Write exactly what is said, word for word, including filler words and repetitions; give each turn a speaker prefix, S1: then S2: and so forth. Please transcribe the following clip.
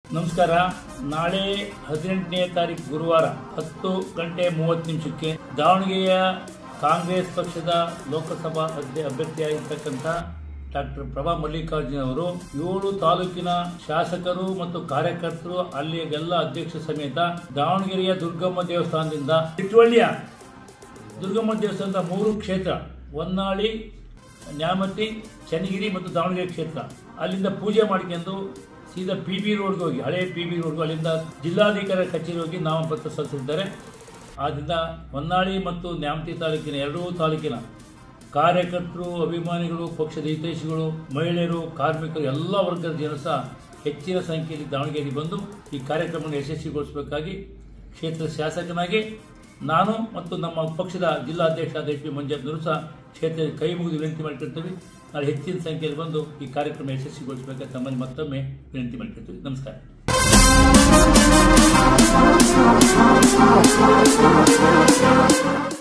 S1: ನಮಸ್ಕಾರ. ನಾಳೆ ಹದಿನೆಂಟನೇ ತಾರೀಕು ಗುರುವಾರ ಹತ್ತು ಗಂಟೆ ಮೂವತ್ತು ನಿಮಿಷಕ್ಕೆ ದಾವಣಗೆರೆಯ ಕಾಂಗ್ರೆಸ್ ಪಕ್ಷದ ಲೋಕಸಭಾ ಅಭ್ಯರ್ಥಿಯಾಗಿರ್ತಕ್ಕಂಥ ಡಾಕ್ಟರ್ ಪ್ರಭಾ ಮಲ್ಲಿಕಾರ್ಜುನ್ ಅವರು ಏಳು ತಾಲೂಕಿನ ಶಾಸಕರು ಮತ್ತು ಕಾರ್ಯಕರ್ತರು ಅಲ್ಲಿ ಎಲ್ಲ ಅಧ್ಯಕ್ಷ ಸಮೇತ ದಾವಣಗೆರೆಯ ದುರ್ಗಮ್ಮ ದೇವಸ್ಥಾನದಿಂದ ಇಟ್ಟವಳ್ಳಿಯ ದುರ್ಗಮ್ಮ ದೇವಸ್ಥಾನದ ಮೂರು ಕ್ಷೇತ್ರ ಹೊನ್ನಾಳಿ, ನ್ಯಾಮತಿ, ಚನ್ನಗಿರಿ ಮತ್ತು ದಾವಣಗೆರೆ ಕ್ಷೇತ್ರ ಅಲ್ಲಿಂದ ಪೂಜೆ ಮಾಡಿಕೊಂಡು ಸೀದಾ ಪಿ ಬಿ ರೋಡ್ಗೆ ಹೋಗಿ ಹಳೆ ಪಿ ಬಿ ರೋಡ್ಗೆ ಅಲ್ಲಿಂದ ಜಿಲ್ಲಾಧಿಕಾರಿ ಕಚೇರಿ ಹೋಗಿ ನಾಮಪತ್ರ ಸಲ್ಲಿಸಿದ್ದಾರೆ. ಆದ್ದರಿಂದ ಹೊನ್ನಾಳಿ ಮತ್ತು ನ್ಯಾಮತಿ ತಾಲೂಕಿನ ಎರಡೂ ತಾಲೂಕಿನ ಕಾರ್ಯಕರ್ತರು, ಅಭಿಮಾನಿಗಳು, ಪಕ್ಷದ ಹಿತೈಷಿಗಳು, ಮಹಿಳೆಯರು, ಕಾರ್ಮಿಕರು ಎಲ್ಲ ವರ್ಗದ ಜನರು ಸಹ ಹೆಚ್ಚಿನ ಸಂಖ್ಯೆಯಲ್ಲಿ ದಾವಣಗೆರೆಗೆ ಬಂದು ಈ ಕಾರ್ಯಕ್ರಮವನ್ನು ಯಶಸ್ವಿಗೊಳಿಸಬೇಕಾಗಿ ಕ್ಷೇತ್ರದ ಶಾಸಕನಾಗಿ ನಾನು ಮತ್ತು ನಮ್ಮ ಪಕ್ಷದ ಜಿಲ್ಲಾಧ್ಯಕ್ಷ ಎಚ್ ಪಿ ಮಂಜಪ್ಪನವರು ಸಹ ಕ್ಷೇತ್ರದ ಕೈ ಮುಗಿದು ವಿನಂತಿ ಮಾಡಿಕೊಳ್ತೀವಿ. ನಾಳೆ ಹೆಚ್ಚಿನ ಸಂಖ್ಯೆಯಲ್ಲಿ ಬಂದು ಈ ಕಾರ್ಯಕ್ರಮ ಯಶಸ್ವಿಗೊಳಿಸಬೇಕಾಗಿ ತಮ್ಮಲ್ಲಿ ಮತ್ತೊಮ್ಮೆ ವಿನಂತಿ ಮಾಡಿಕೊಳ್ತೀವಿ. ನಮಸ್ಕಾರ.